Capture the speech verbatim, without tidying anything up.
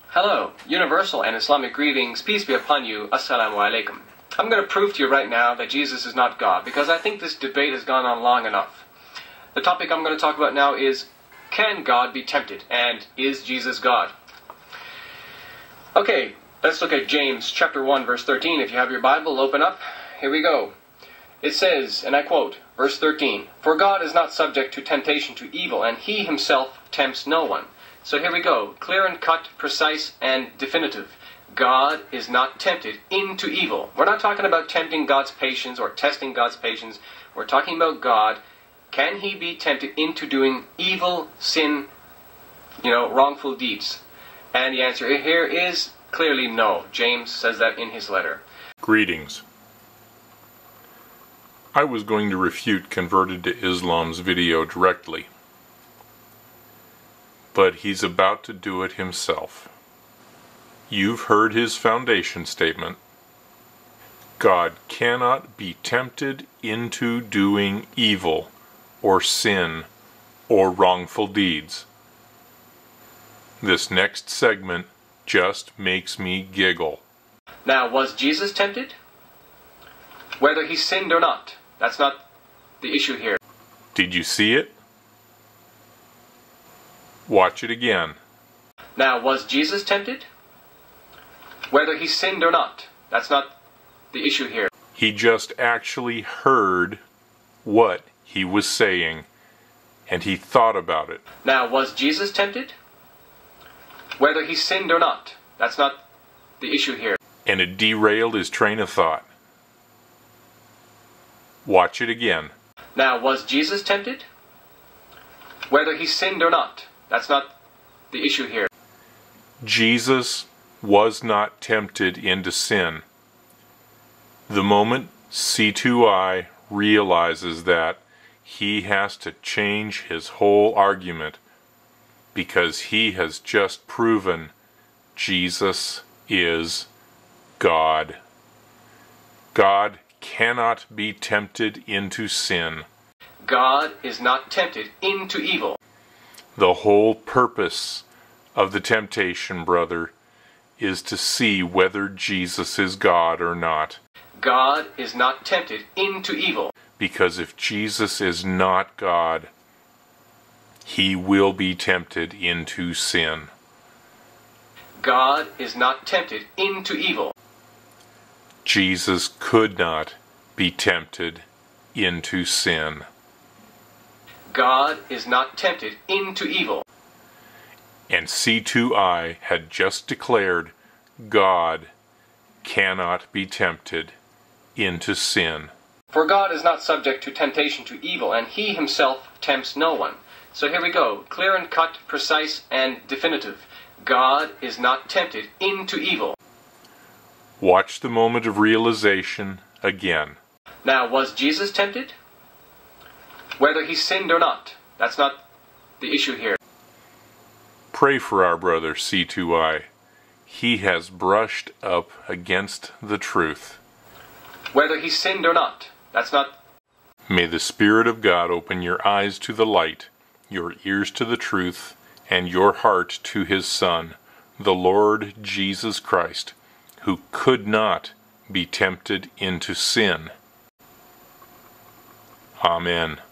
Hello, universal and Islamic greetings, peace be upon you, assalamu alaikum. I'm going to prove to you right now that Jesus is not God, because I think this debate has gone on long enough. The topic I'm going to talk about now is, can God be tempted, and is Jesus God? Okay, let's look at James chapter one, verse thirteen. If you have your Bible, open up. Here we go. It says, and I quote, verse thirteen, "For God is not subject to temptation to evil, and he himself tempts no one." So here we go, clear and cut, precise and definitive. God is not tempted into evil. We're not talking about tempting God's patience or testing God's patience. We're talking about God. Can he be tempted into doing evil, sin, you know, wrongful deeds? And the answer here is clearly no. James says that in his letter. Greetings. I was going to refute converted to Islam's video directly, but he's about to do it himself. You've heard his foundation statement. God cannot be tempted into doing evil or sin or wrongful deeds. This next segment just makes me giggle. Now, was Jesus tempted? Whether he sinned or not, that's not the issue here. Did you see it? Watch it again. Now, was Jesus tempted? Whether he sinned or not, that's not the issue here. He just actually heard what he was saying, and he thought about it. Now, was Jesus tempted? Whether he sinned or not, that's not the issue here. And it derailed his train of thought. Watch it again. Now, was Jesus tempted? Whether he sinned or not, that's not the issue here. Jesus was not tempted into sin. The moment C two I realizes that, he has to change his whole argument, because he has just proven Jesus is God. God cannot be tempted into sin. God is not tempted into evil. The whole purpose of the temptation, brother, is to see whether Jesus is God or not. God is not tempted into evil. Because if Jesus is not God, he will be tempted into sin. God is not tempted into evil. Jesus could not be tempted into sin. God is not tempted into evil. And C two I had just declared God cannot be tempted into sin. For God is not subject to temptation to evil, and he himself tempts no one. So here we go, clear and cut, precise and definitive. God is not tempted into evil. Watch the moment of realization again. Now, was Jesus tempted? Whether he sinned or not, that's not the issue here. Pray for our brother C two I. He has brushed up against the truth. Whether he sinned or not, that's not... May the Spirit of God open your eyes to the light, your ears to the truth, and your heart to his Son, the Lord Jesus Christ, who could not be tempted into sin. Amen.